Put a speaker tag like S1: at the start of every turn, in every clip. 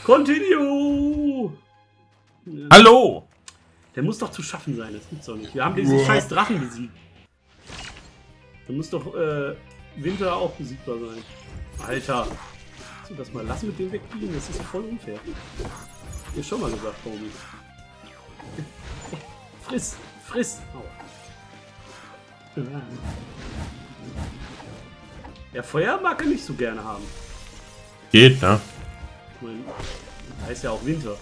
S1: Continue!
S2: Hallo!
S1: Der muss doch zu schaffen sein, das gibt's doch nicht. Wir haben diesen scheiß Drachen besiegt. Da muss doch Winter auch besiegbar sein. Alter! Kannst du das mal lassen mit dem wegfliegen? Das ist voll unfair. Dir schon mal gesagt, Homie. Friss! Friss! Aua. Ja, Feuer mag er nicht so gerne haben.
S2: Geht, ne?
S1: Ich meine, heißt ja auch Winter.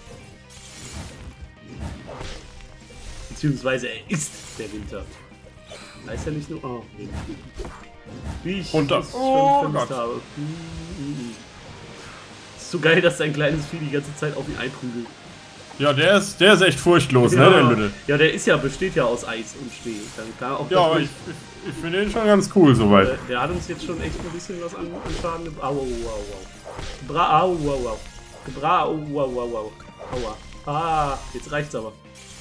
S1: Beziehungsweise er ist der Winter. Heißt ja nicht nur. Oh, Winter. Wie ich
S2: runter.
S1: das
S2: Oh
S1: schon vermisst habe. Ist so geil, dass sein kleines Vieh die ganze Zeit auf ihn einprügelt.
S2: Ja, der ist echt furchtlos,
S1: Ja,
S2: ne, der Lütte.
S1: ja, der ist ja, besteht ja aus Eis und Schnee. Dann kann auch
S2: Ja, aber ich finde den schon ganz cool soweit.
S1: der hat uns jetzt schon echt ein bisschen was an Schaden gebracht. Au, au, au, au. Bra, au, au, au. Bra, au, au, au, au. Aua. Ah, jetzt reicht's aber.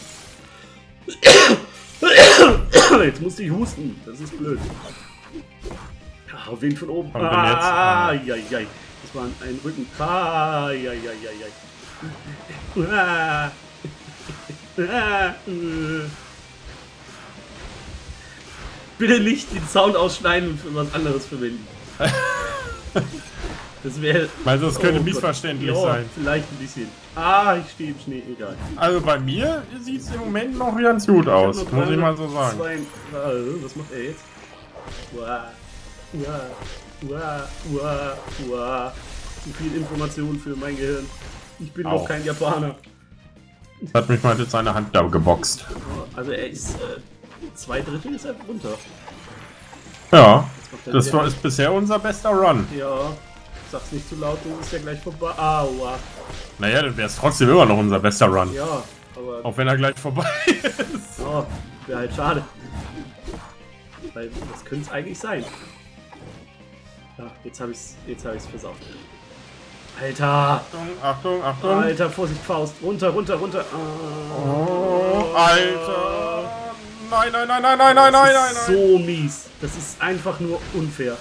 S1: Jetzt musste ich husten. Das ist blöd. Auf Wind von oben. Ah, ja, ja. Das war ein Rücken. Ah, ja, ja, ja, ja. Bitte nicht den Sound ausschneiden und für was anderes verwenden. Das wäre.
S2: Also das könnte missverständlich sein.
S1: Vielleicht ein bisschen. Ah, ich stehe im Schnee, egal.
S2: Also bei mir sieht es im Moment noch ganz gut aus, muss ich mal so sagen.
S1: Was macht er jetzt? Uah, uah, uah, uah, uah. Zu viel Information für mein Gehirn. Ich bin noch kein Japaner.
S2: Hat mich mal mit seiner Hand da geboxt.
S1: Also er ist 2/3 ist er runter.
S2: Ja, das ist bisher unser bester Run.
S1: Ja, sag's nicht zu laut, du bist ja gleich vorbei. Aua.
S2: Naja, dann wäre es trotzdem immer noch unser bester Run.
S1: Ja, aber.
S2: Auch wenn er gleich vorbei ist.
S1: Oh, wäre halt schade. Weil das könnte es eigentlich sein. Ja, jetzt hab ich's versaut. Alter!
S2: Achtung, Achtung, Achtung!
S1: Alter, Vorsicht, Faust! Runter, runter, runter!
S2: Oh, Alter! Nein, nein, nein, nein, nein, nein, nein, nein!
S1: So mies! Das ist einfach nur unfair.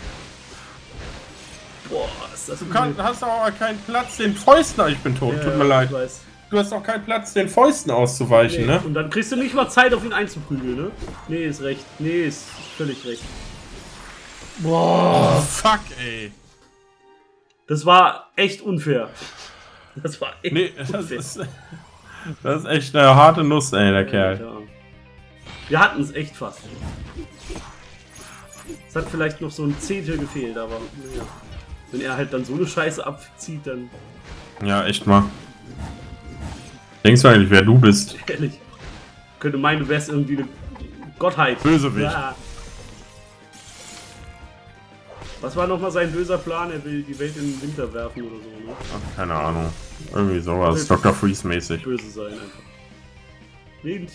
S1: Boah, ist das
S2: hast aber keinen Platz, den Fäusten. Ich bin tot, tut mir leid.
S1: Ich weiß.
S2: Du hast auch keinen Platz, den Fäusten auszuweichen, ne?
S1: Und dann kriegst du nicht mal Zeit, auf ihn einzuprügeln, ne? Nee, ist recht. Nee, ist völlig recht.
S2: Boah, fuck, ey.
S1: Das war echt unfair. Das war echt unfair.
S2: Das ist echt eine harte Nuss, ey, der Kerl.
S1: Ja. Wir hatten es echt fast. Es hat vielleicht noch so ein Zehntel gefehlt, aber ja. Wenn er halt dann so eine Scheiße abzieht, dann...
S2: Ja, echt mal. Denkst du eigentlich, wer du bist?
S1: Ehrlich. Könnte meinen, du wärst irgendwie eine Gottheit.
S2: Bösewicht.
S1: Ja. Was war nochmal sein böser Plan? Er will die Welt in den Winter werfen oder so, ne?
S2: Ach, keine Ahnung. Irgendwie sowas. Dr. Freeze-mäßig.
S1: Böse sein einfach. Wind.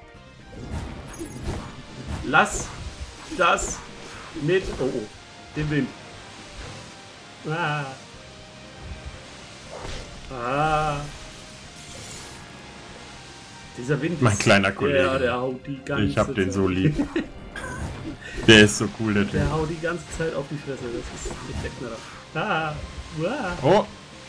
S1: Lass das mit... Oh, oh. Den Wind. Ah. Ah. Dieser Wind ist...
S2: Mein kleiner Kollege.
S1: Ja, der haut die ganze Zeit.
S2: Ich hab den so lieb. Der ist so cool, der Typ.
S1: Der haut die ganze Zeit auf die Fresse. Das ist nicht der Knaller. Ah. Uah.
S2: Oh.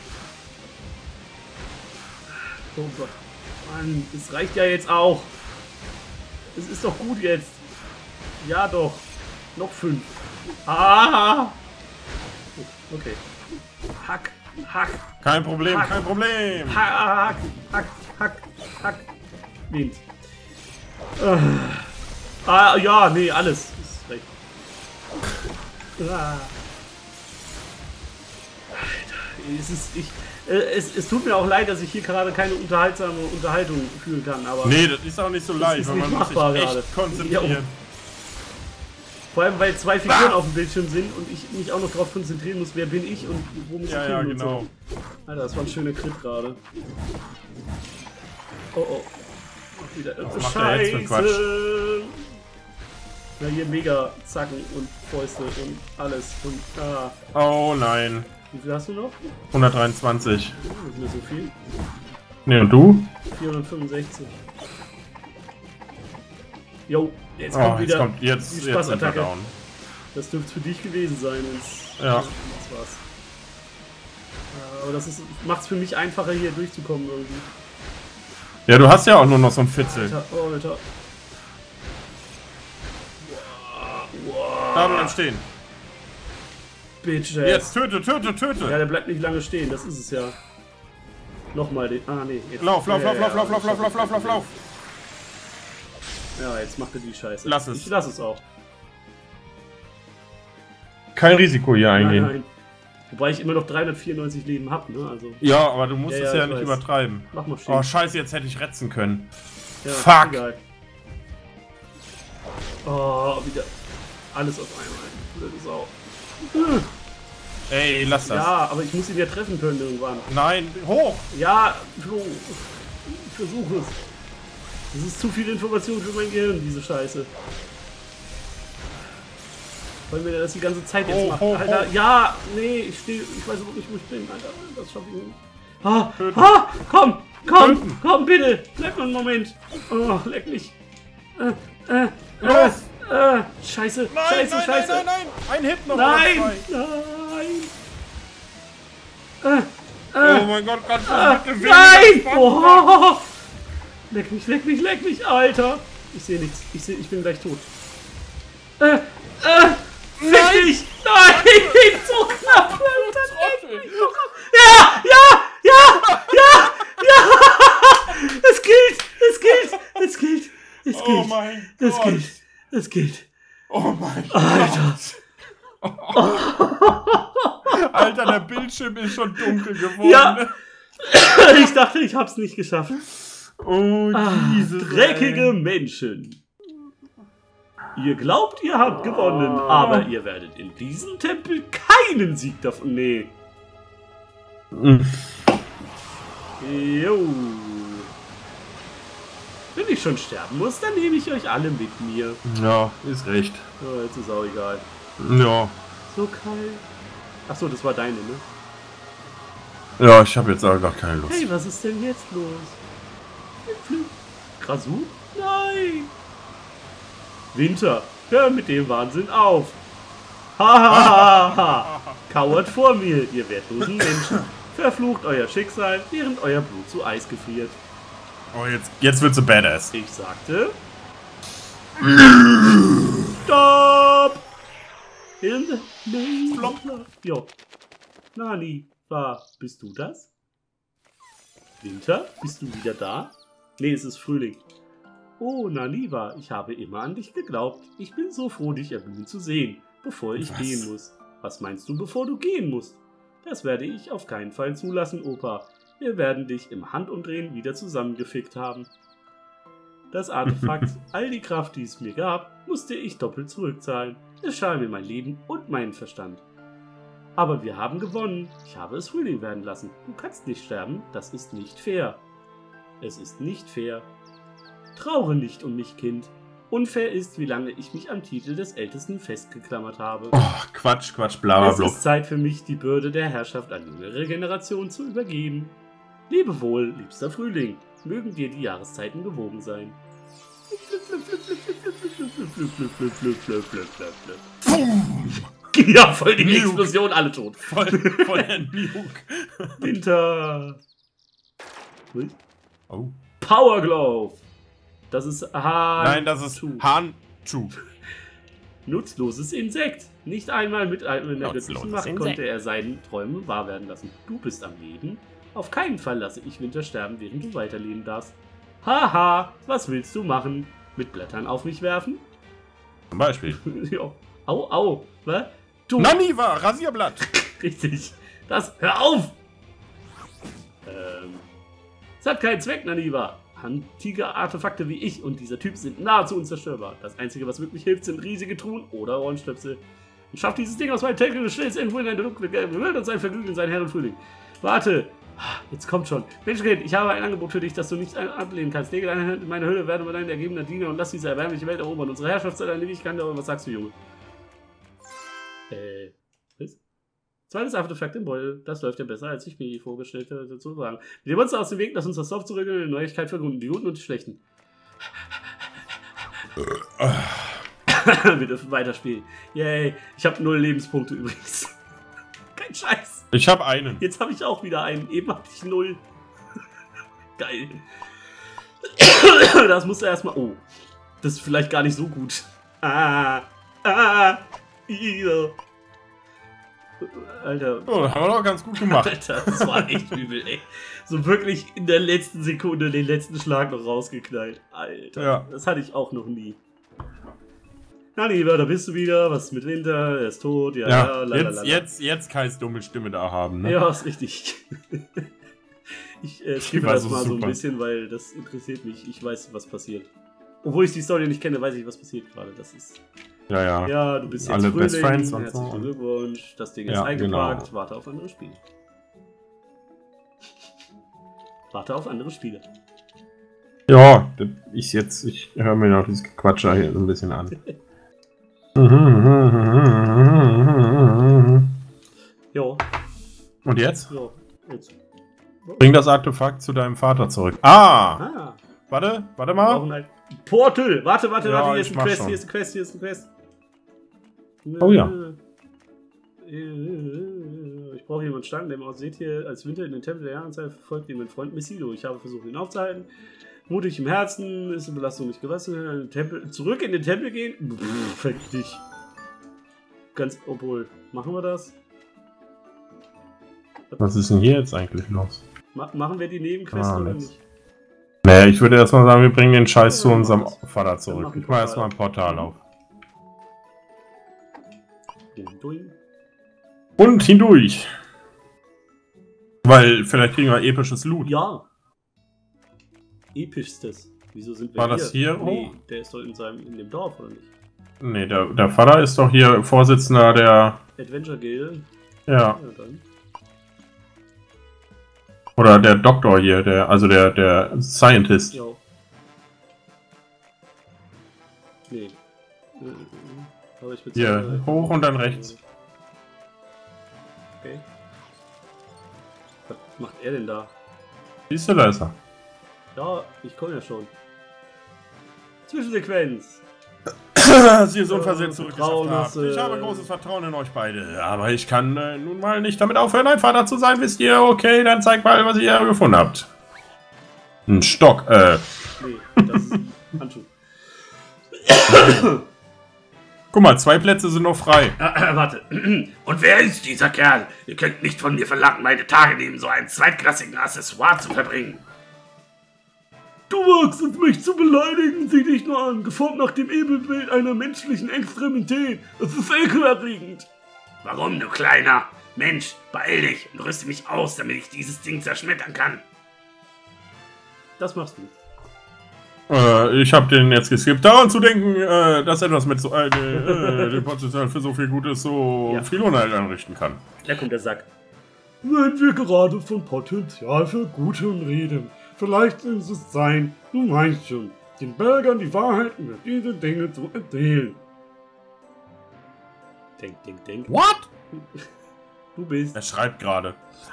S1: Oh Gott. Mann, es reicht ja jetzt auch. Es ist doch gut jetzt. Ja doch. Noch 5. Ah. Okay. Hack. Hack.
S2: Kein Problem,
S1: Hack.
S2: kein Problem.
S1: Hack. Hack. Hack. Hack. Wind. Ah, ja, nee, alles. Ist recht. Ah. Alter, es tut mir auch leid, dass ich hier gerade keine unterhaltsame Unterhaltung fühlen kann, aber...
S2: Nee, das ist auch nicht so leicht, weil man muss sich echt konzentrieren.
S1: Ja. Vor allem, weil 2 Figuren auf dem Bildschirm sind und ich mich auch noch darauf konzentrieren muss, wer bin ich und wo muss ich hin.
S2: Ja,
S1: und
S2: genau.
S1: So. Alter, das war ein schöner Crit gerade. Oh, oh. Wieder
S2: Was macht er jetzt für Quatsch?
S1: Na hier mega Zacken und Fäuste und alles und
S2: Oh nein.
S1: Wie viel hast du noch?
S2: 123.
S1: Oh, das ist mir so viel.
S2: Ne, und du?
S1: 465. Jo, jetzt kommt wieder
S2: jetzt
S1: die Spaßattacke.
S2: down.
S1: Das dürfte für dich gewesen sein.
S2: Ja.
S1: Das war's. Aber das macht es für mich einfacher, hier durchzukommen irgendwie.
S2: Ja, du hast ja auch nur noch so ein Fitzel.
S1: Alter, oh, Alter.
S2: Da bleiben stehen.
S1: Bitch,
S2: Jetzt töte, töte, töte.
S1: Ja, der bleibt nicht lange stehen, das ist es ja. Nochmal den. Ah, nee. Jetzt.
S2: Lauf.
S1: Ja, jetzt macht er die Scheiße.
S2: Lass es.
S1: Ich lass es auch.
S2: Kein Risiko hier eingehen.
S1: Nein. Wobei ich immer noch 394 Leben habe, ne? Also.
S2: Ja, aber du musst
S1: Ja,
S2: es
S1: ja,
S2: ja
S1: ich
S2: nicht
S1: weiß.
S2: übertreiben.
S1: Mach mal stehen.
S2: Oh, scheiße, jetzt hätte ich retzen können.
S1: Ja,
S2: fuck.
S1: egal. Oh, wieder alles auf einmal. Blöde Sau.
S2: Ey, lass das.
S1: Ja, aber ich muss ihn ja treffen können irgendwann.
S2: Nein, hoch.
S1: Ja, Flo. Ich versuche es. Das ist zu viel Information für mein Gehirn, diese Scheiße. Wollen wir das die ganze Zeit jetzt machen? Alter, ja, nee, ich stehe, ich weiß überhaupt nicht, wo ich bin, Alter, das schaffe ich nicht. Komm, bitte, bleib mal einen Moment. Oh, leck mich. Scheiße,
S2: Nein. Ein Hit noch.
S1: Nein.
S2: Oh mein Gott, kannst du bitte
S1: Nein! Oh. Leck mich, Alter. Ich sehe nichts, ich bin gleich tot. Fick dich! Nein! So knapp! Alter, ja! Es gilt!
S2: Oh mein Gott.
S1: Es gilt!
S2: Oh mein
S1: Alter!
S2: Gott. Alter, der Bildschirm ist schon dunkel geworden.
S1: Ja! Ich dachte, ich hab's nicht geschafft.
S2: Oh, diese
S1: dreckige Menschen! Ihr glaubt, ihr habt gewonnen, aber ihr werdet in diesem Tempel keinen Sieg davon. Nee. Jo. Wenn ich schon sterben muss, dann nehme ich euch alle mit mir.
S2: Ja, ist recht.
S1: Oh, jetzt ist auch egal.
S2: Ja.
S1: So kalt. Achso, das war deine, ne?
S2: Ja, ich habe jetzt einfach keine Lust.
S1: Hey, was ist denn jetzt los? Krasu? Nein! Winter, hör mit dem Wahnsinn auf! Ha! Kauert vor mir, ihr wertlosen Menschen! Verflucht euer Schicksal, während euer Blut zu Eis gefriert.
S2: Oh, jetzt wird's so badass.
S1: Ich sagte... Stopp! In the name of love. Jo. Nani, bist du das? Winter, bist du wieder da? Nee, es ist Frühling. Oh, Naniva, ich habe immer an dich geglaubt. Ich bin so froh, dich erblühen zu sehen, bevor ich gehen muss. Was meinst du, bevor du gehen musst? Das werde ich auf keinen Fall zulassen, Opa. Wir werden dich im Handumdrehen wieder zusammengefickt haben. Das Artefakt, all die Kraft, die es mir gab, musste ich doppelt zurückzahlen. Es schal mir mein Leben und meinen Verstand. Aber wir haben gewonnen. Ich habe es Frühling werden lassen. Du kannst nicht sterben, das ist nicht fair. Es ist nicht fair. Traure nicht um mich, Kind. Unfair ist, wie lange ich mich am Titel des Ältesten festgeklammert habe.
S2: Oh, Quatsch, bla bla
S1: Es
S2: bla.
S1: ist Zeit für mich, die Bürde der Herrschaft an jüngere Generationen zu übergeben. Lebe wohl, liebster Frühling. Mögen dir die Jahreszeiten gewogen sein. Ja, voll die
S2: Nuke.
S1: Explosion, alle tot.
S2: Voll der Nuke.
S1: Winter.
S2: Oh.
S1: Power Glove. Das ist
S2: Nein, das ist Handschuh.
S1: Nutzloses Insekt. Nicht einmal mit einer
S2: Nutzloses
S1: göttlichen Macht
S2: Insekt.
S1: konnte er seinen Träumen wahr werden lassen. Du bist am Leben. Auf keinen Fall lasse ich Winter sterben, während du weiterleben darfst. Haha, was willst du machen? Mit Blättern auf mich werfen?
S2: Zum Beispiel.
S1: Ja. Au. Was? Du.
S2: Naniva, Rasierblatt.
S1: Richtig. Hör auf! Es hat keinen Zweck, Naniva. Antike Artefakte wie ich und dieser Typ sind nahezu unzerstörbar. Das Einzige, was wirklich hilft, sind riesige Truhen oder Ohrenstöpsel. Und schafft dieses Ding aus meinem Tempel, stellt es irgendwo in eine dunkle Welt und sein Vergnügen in seinen Herren Frühling. Warte! Jetzt kommt schon. Menschenkind, ich habe ein Angebot für dich, das du nicht ablehnen kannst. Lege deine Hand in meine Hülle, werde dein ergebener Diener und lass diese erbärmliche Welt erobern. Unsere Herrschaft soll eine Ewigkeit dauern. Was sagst du, Junge? Was? Zweites Artefakt im Beutel. Das läuft ja besser, als ich mir vorgestellt hatte zu sagen. Mit dem Monster aus dem Weg, lass uns das Dorf zurückgehen und eine Neuigkeit vergründen. Die Guten und die Schlechten. Wir dürfen weiterspielen. Yay. Ich habe 0 Lebenspunkte übrigens. Kein Scheiß.
S2: Ich habe einen.
S1: Jetzt habe ich auch wieder einen. Eben hatte ich 0. Geil. Das musst du erstmal. Oh. Das ist vielleicht gar nicht so gut. Ja. Alter.
S2: Oh, das haben wir doch ganz gut gemacht.
S1: Alter, das war echt übel, ey. So wirklich in der letzten Sekunde den letzten Schlag noch rausgeknallt. Alter.
S2: Ja.
S1: Das hatte ich auch noch nie. Na lieber, da bist du wieder. Was ist mit Winter? Er ist tot. Ja,
S2: jetzt Kais dumme Stimme da haben, ne?
S1: Ja, ist richtig. Ich skippe das mal so ein
S2: super.
S1: bisschen, weil das interessiert mich. Ich weiß, was passiert. Obwohl ich die Story nicht kenne, weiß ich, was passiert gerade. Das ist.
S2: Ja.
S1: Ja, du bist jetzt
S2: Alle
S1: Frühling.
S2: Best Friends und
S1: Herzlichen
S2: so.
S1: Glückwunsch. Das Ding ist
S2: Ja,
S1: eingepackt.
S2: genau.
S1: Warte auf andere Spiele. Warte auf andere Spiele.
S2: Ja, ich höre mir noch dieses Quatscher hier so ein bisschen an.
S1: Jo.
S2: Und jetzt?
S1: So, jetzt.
S2: Bring das Artefakt zu deinem Vater zurück. Ah! Warte mal.
S1: Brauchen ein Portal. Warte,
S2: Ja,
S1: hier ist
S2: ich
S1: ein
S2: mach
S1: Quest,
S2: schon.
S1: hier ist ein Quest, hier ist ein Quest.
S2: Oh ja.
S1: Ich brauche jemanden starken, der seht hier als Winter in den Tempel der Jahreszeit verfolgt ihn mein Freund Missilo. Ich habe versucht, ihn aufzuhalten. Mutig im Herzen, ist die Belastung nicht gewachsen. Zurück in den Tempel gehen? Fick dich. Obwohl, machen wir das?
S2: Was ist denn hier jetzt eigentlich los?
S1: Machen wir die Nebenquest oder
S2: jetzt.
S1: nicht?
S2: Nee, ich würde erstmal sagen, wir bringen den Scheiß zu
S1: Ja,
S2: unserem
S1: mach das.
S2: Vater
S1: Dann
S2: zurück.
S1: mach ein
S2: Ich mach erstmal ein Portal auf. Und hindurch. Weil vielleicht kriegen wir episches Loot.
S1: Ja. Epischstes. Wieso sind wir
S2: War
S1: hier?
S2: das hier
S1: Nee,
S2: hoch?
S1: der ist doch in dem Dorf, oder nicht?
S2: Nee, der Vater ist doch hier Vorsitzender der...
S1: Adventure Guild.
S2: Ja.
S1: Ja, dann.
S2: Oder der Doktor hier, der Scientist.
S1: Ja. Nee. Aber ich
S2: Hier, hoch und dann rechts.
S1: Okay. Was macht er denn da?
S2: Siehst du, da ist er.
S1: Ja, ich komme ja schon. Zwischensequenz.
S2: Dass ihr so unversetzt zurückgeschafft
S1: Vertrauen
S2: habt.
S1: hast,
S2: Ich habe großes Vertrauen in euch beide. Aber ich kann nun mal nicht damit aufhören, ein Vater zu sein, wisst ihr? Okay, dann zeigt mal, was ihr gefunden habt. Ein Stock,
S1: Nee, das ist ein Handschuh.
S2: Guck mal, 2 Plätze sind noch frei.
S1: Warte. Und wer ist dieser Kerl? Ihr könnt nicht von mir verlangen, meine Tage neben so einem zweitklassigen Accessoire zu verbringen. Du wagst es, mich zu beleidigen, sieh dich nur an, geformt nach dem Ebenbild einer menschlichen Extremität. Es ist ekelerregend. Warum, du Kleiner? Mensch, beeil dich und rüste mich aus, damit ich dieses Ding zerschmettern kann. Das machst du.
S2: Ich habe den jetzt geskippt. Daran zu denken, dass etwas mit so dem Potenzial für so viel Gutes so
S1: Ja.
S2: viel Unheil anrichten kann.
S1: Da kommt der Sack. Wenn wir gerade von Potenzial für Gutem reden, vielleicht ist es sein, du meinst schon, den Bürgern die Wahrheit über diese Dinge zu erzählen. Denk.
S2: What?
S1: Du bist.
S2: Er schreibt gerade.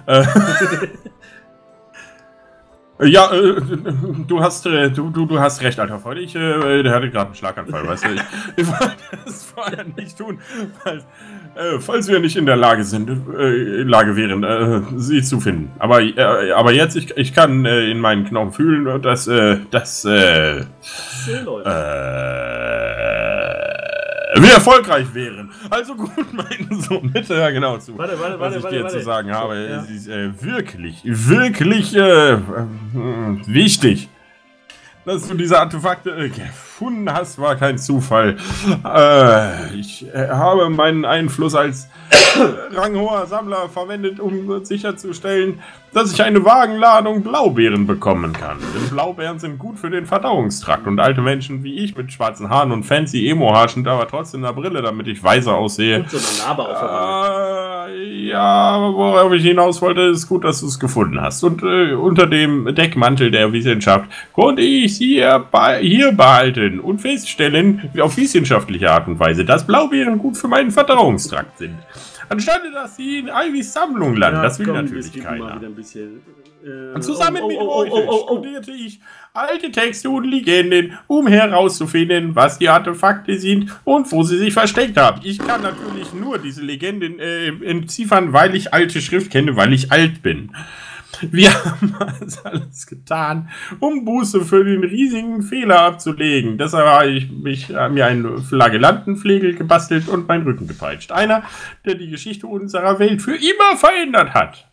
S2: Ja, du hast recht, alter Freund. Der hatte gerade einen Schlaganfall, weißt du. Ich wollte das vorher nicht tun, falls wir nicht in der Lage wären, sie zu finden. Aber jetzt, ich kann in meinen Knochen fühlen, dass wir erfolgreich wären. Also gut, mein Sohn, bitte hör genau zu. Was ich dir zu sagen habe,
S1: Ja.
S2: ist wirklich wichtig. Dass du diese Artefakte gefunden hast, war kein Zufall. Ich habe meinen Einfluss als ranghoher Sammler verwendet, um sicherzustellen, dass ich eine Wagenladung Blaubeeren bekommen kann. Denn Blaubeeren sind gut für den Verdauungstrakt und alte Menschen wie ich mit schwarzen Haaren und fancy Emo-Haar sind aber trotzdem eine Brille, damit ich weiser aussehe.
S1: Und so eine Narbe auf der Wange.
S2: Ja, worauf ich hinaus wollte, ist gut, dass du es gefunden hast. Und unter dem Deckmantel der Wissenschaft konnte ich sie hier behalten und feststellen, auf wissenschaftliche Art und Weise, dass Blaubeeren gut für meinen Verdauungstrakt sind. anstatt dass sie in Ivys Sammlung landen.
S1: Ja,
S2: das will
S1: komm,
S2: natürlich
S1: es gibt
S2: keiner.
S1: mal wieder ein bisschen,
S2: Und zusammen mit euch studierte ich alte Texte und Legenden, um herauszufinden, was die Artefakte sind und wo sie sich versteckt haben. Ich kann natürlich nur diese Legenden entziffern, weil ich alte Schrift kenne, weil ich alt bin. Wir haben das alles getan, um Buße für den riesigen Fehler abzulegen. Deshalb habe ich mir einen Flagellantenflegel gebastelt und meinen Rücken gepeitscht. Einer, der die Geschichte unserer Welt für immer verändert hat.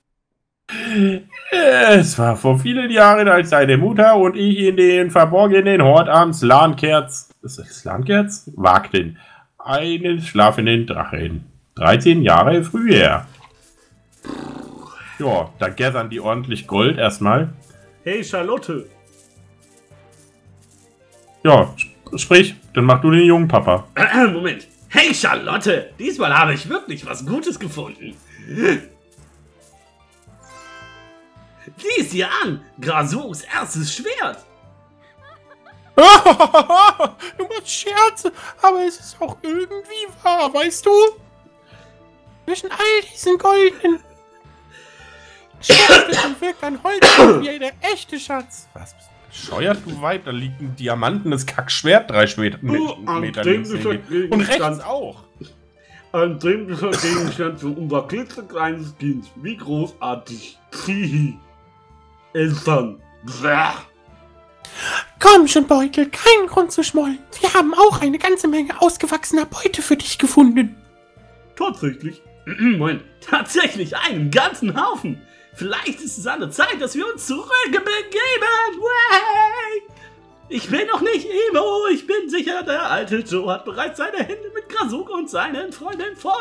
S2: Es war vor vielen Jahren, als seine Mutter und ich in den verborgenen Hort am Slankerz wagten. Einen schlafenden Drachen. 13 Jahre früher. Ja, da gathern die ordentlich Gold erstmal.
S1: Hey Charlotte!
S2: Ja, sprich, dann mach du den jungen Papa.
S1: Moment. Hey Charlotte! Diesmal habe ich wirklich was Gutes gefunden. Sieh es dir an! Grasus erstes Schwert!
S2: Du machst Scherze, aber es ist auch irgendwie wahr, weißt du? Zwischen all diesen goldenen Schätzen wirkt ein Holz wie der echte Schatz. Was? Bescheuert du weit? Da liegt ein diamantenes Kackschwert 3 Meter links und rechts auch.
S1: Ein dämlicher Gegenstand für unser klitzekleines Kind. Wie großartig. Eltern.
S3: Komm schon, Beutel, keinen Grund zu schmollen. Wir haben auch eine ganze Menge ausgewachsener Beute für dich gefunden.
S1: Tatsächlich? Moment, tatsächlich einen ganzen Haufen. Vielleicht ist es an der Zeit, dass wir uns zurückbegeben. Way! Ich bin noch nicht Emo. Ich bin sicher, der alte Joe hat bereits seine Hände mit Grasuk und seinen Freunden voll.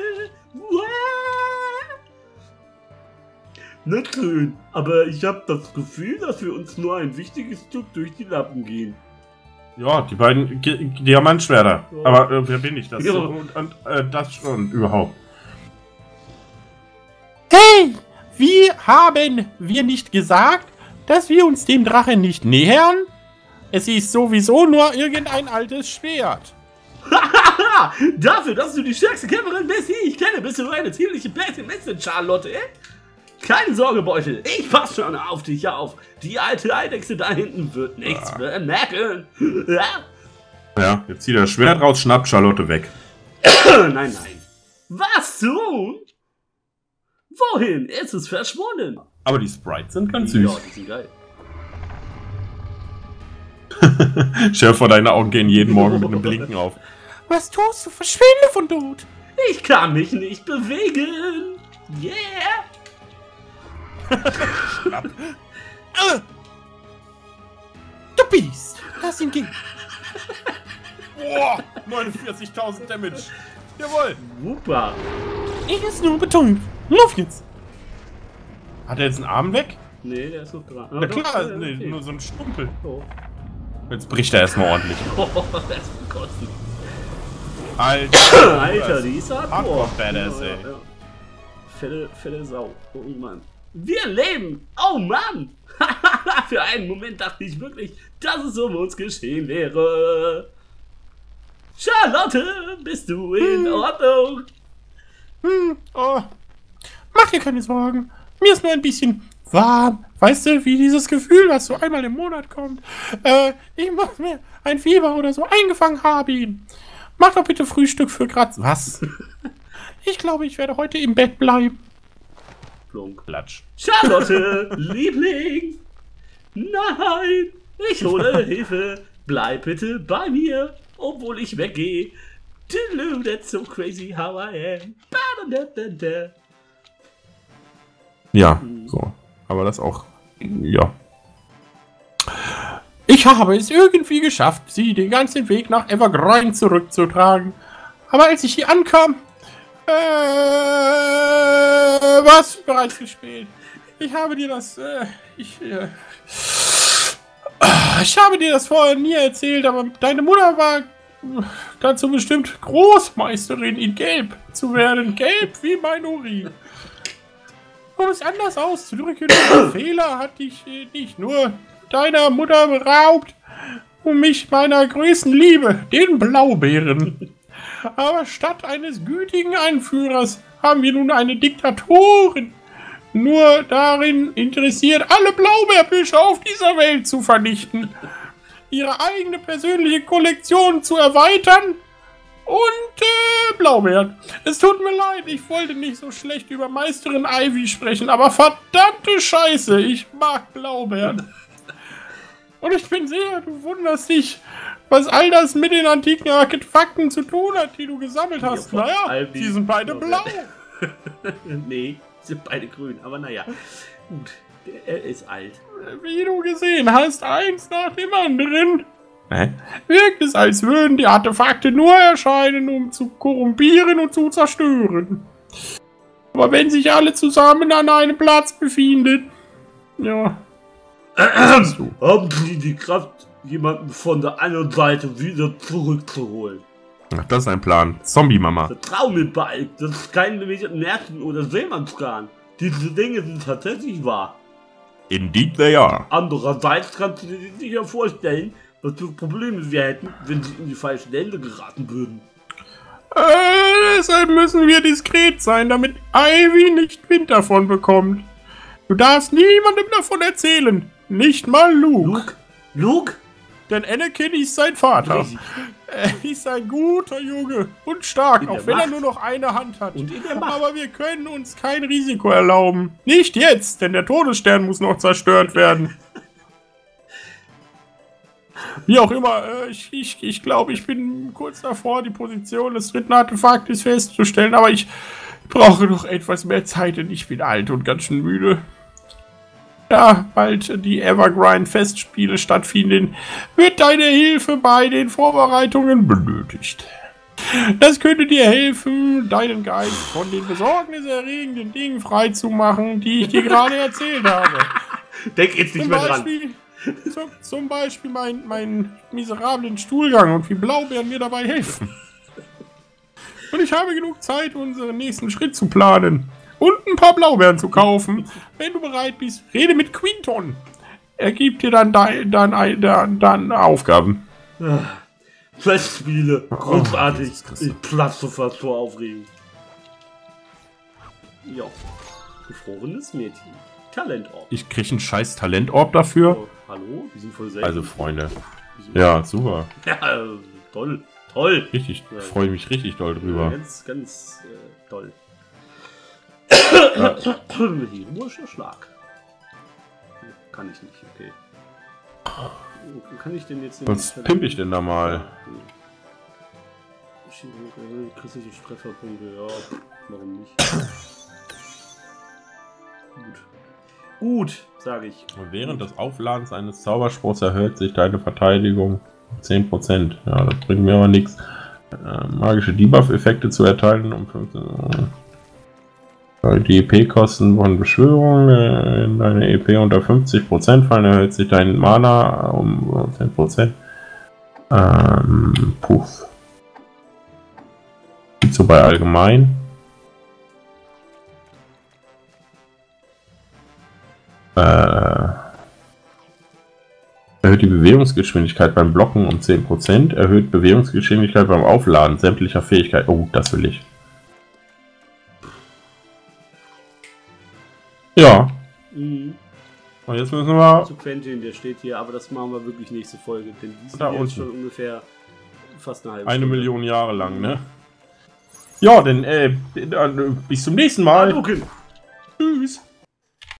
S1: Nicht schön, aber ich habe das Gefühl, dass wir uns nur ein wichtiges Stück durch die Lappen gehen.
S2: Ja, die beiden Diamantschwerter.
S1: Ja.
S2: Aber wer bin ich das?
S1: Ja.
S2: Und das schon überhaupt.
S3: Hey, wie haben wir nicht gesagt, dass wir uns dem Drachen nicht nähern? Es ist sowieso nur irgendein altes Schwert.
S1: Haha! Dafür, dass du die stärkste Kämpferin bist, die ich kenne, bist du eine ziemliche Pessimistin, Charlotte. Keine Sorge, Beutel, ich pass schon auf dich auf. Die alte Eidechse da hinten wird nichts bemerken.
S2: Ja, jetzt zieht er das Schwert raus, schnappt Charlotte weg.
S1: Nein, nein. Was tun? Wohin ist es verschwunden?
S2: Aber die Sprites sind ganz süß.
S1: Ja, die sind geil.
S2: Stell dir vor, deine Augen gehen jeden Morgen mit einem Blinken auf.
S3: Was tust du? Verschwinde von dort.
S1: Ich kann mich nicht bewegen. Yeah.
S3: Du Biest. Lass ihn gehen.
S2: Boah, 49.000 Damage. Jawohl.
S1: Super.
S3: Ich ist nur betont. Lauf jetzt.
S2: Hat er jetzt einen Arm weg?
S1: Nee, der ist noch dran.
S2: Na klar, nee, nur so ein Stumpel.
S1: Oh.
S2: Jetzt bricht er erstmal ordentlich.
S1: Oh, das ist kotzen.
S2: Alter,
S1: Alter, die ist
S2: Hardcore Badass,
S1: ja,
S2: ey.
S1: Ja. Fette Sau. Oh Mann. Wir leben! Oh Mann! Für einen Moment dachte ich wirklich, dass es um uns geschehen wäre. Charlotte, bist du in Ordnung?
S3: Oh. Mach dir keine Sorgen. Mir ist nur ein bisschen warm. Weißt du, wie dieses Gefühl, was so einmal im Monat kommt. Ich muss mir ein Fieber oder so eingefangen haben. Mach doch bitte Frühstück für Graz. Was? Ich glaube, ich werde heute im Bett bleiben.
S1: Plunk.
S2: Klatsch.
S1: Charlotte, Liebling! Nein! Ich hole Hilfe! Bleib bitte bei mir, obwohl ich weggehe. That's so crazy how I am. Ba-da-da-da-da.
S2: Ja, so. Aber das auch. Ja.
S3: Ich habe es irgendwie geschafft, sie den ganzen Weg nach Evergreen zurückzutragen. Aber als ich hier ankam, war es bereits zu spät. Ich habe dir das, ich habe dir das vorher nie erzählt, aber deine Mutter war dazu bestimmt, Großmeisterin in Gelb zu werden. Gelb wie mein Urin. Um es anders auszudrücken, der Fehler hat dich nicht nur deiner Mutter beraubt, um mich meiner größten Liebe, den Blaubeeren. Aber statt eines gütigen Anführers haben wir nun eine Diktatorin. Nur darin interessiert, alle Blaubeerbüsche auf dieser Welt zu vernichten, ihre eigene persönliche Kollektion zu erweitern und Blaubeeren. Es tut mir leid, ich wollte nicht so schlecht über Meisterin Ivy sprechen, aber verdammte Scheiße, ich mag Blaubeeren. Und ich bin sicher, du wunderst dich, was all das mit den antiken Artefakten zu tun hat, die du gesammelt hast. Naja, die sind beide blau.
S1: Nee, sind beide grün, aber naja. Gut, er ist alt.
S3: Wie du gesehen hast, eins nach dem anderen. Wirkt es, als würden die Artefakte nur erscheinen, um zu korrumpieren und zu zerstören. Aber wenn sich alle zusammen an einem Platz befinden, ja.
S1: Haben Sie die Kraft, jemanden von der anderen Seite wieder zurückzuholen?
S2: Ach, das ist ein Plan. Zombie-Mama.
S1: Vertrau mir bald, das ist kein Märchen- oder Seemannsgarn. Diese Dinge sind tatsächlich wahr.
S2: Indeed they are.
S1: Andererseits kannst du dir sicher vorstellen, was für Probleme wir hätten, wenn sie in die falschen Hände geraten würden.
S3: Deshalb müssen wir diskret sein, damit Ivy nicht Wind davon bekommt. Du darfst niemandem davon erzählen. Nicht mal Luke.
S1: Luke?
S3: Denn Anakin ist sein Vater. Er ist ein guter Junge und stark, auch wenn er nur noch eine Hand hat.
S1: Und in der Macht.
S3: Aber wir können uns kein Risiko erlauben. Nicht jetzt, denn der Todesstern muss noch zerstört werden. Wie auch immer, ich glaube, ich bin kurz davor, die Position des dritten Artefaktes festzustellen, aber ich brauche noch etwas mehr Zeit, denn ich bin alt und ganz schön müde. Da bald die Evergrind-Festspiele stattfinden, wird deine Hilfe bei den Vorbereitungen benötigt. Das könnte dir helfen, deinen Geist von den besorgniserregenden Dingen freizumachen, die ich dir gerade erzählt habe.
S1: Denk jetzt nicht mehr dran.
S3: Zum Beispiel meinen miserablen Stuhlgang und wie Blaubeeren mir dabei helfen. Und ich habe genug Zeit, unseren nächsten Schritt zu planen. Und ein paar Blaubeeren zu kaufen. Wenn du bereit bist, rede mit Quinton. Er gibt dir dann Aufgaben.
S1: Festspiele. Großartig. Ich platze fast vor Aufregung. Ja. Gefrorenes Mädchen. Talentorb.
S2: Ich krieg einen scheiß Talentorb dafür.
S1: Oh, hallo? Die sind voll selten.
S2: Also, Freunde. Ja, super.
S1: Ja, toll. Toll.
S2: Richtig. Ich freue mich richtig doll drüber.
S1: Ganz, ganz toll. Heroischer Schlag. Kann ich nicht, okay. Kann ich denn jetzt...
S2: Was pimp ich denn da mal?
S1: Christliche Trefferpunkte, ja, warum nicht? Gut, sage ich.
S2: Und während des Aufladens eines Zauberspruchs erhöht sich deine Verteidigung um 10%. Ja, das bringt mir aber nichts. Magische Debuff-Effekte zu erteilen um 15. Die EP-Kosten von Beschwörung in deine EP unter 50% fallen, erhöht sich dein Mana um 10%. Puff. Gibt's so bei allgemein. Erhöht die Bewegungsgeschwindigkeit beim Blocken um 10%, erhöht Bewegungsgeschwindigkeit beim Aufladen sämtlicher Fähigkeiten. Oh, das will ich. Ja. Und jetzt müssen wir...
S1: Zu Quentin, der steht hier, aber das machen wir wirklich nächste Folge, denn die sind
S2: Da
S1: jetzt
S2: unten.
S1: schon ungefähr fast eine halbe
S2: Eine
S1: Stunde.
S2: Million Jahre lang, ne? Ja, denn bis zum nächsten Mal.
S1: Hadouken!